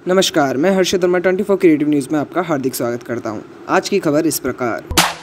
नमस्कार, मैं Harshad Verma 24 creative news में आपका हार्दिक स्वागत करता हूं। आज की खबर इस प्रकार।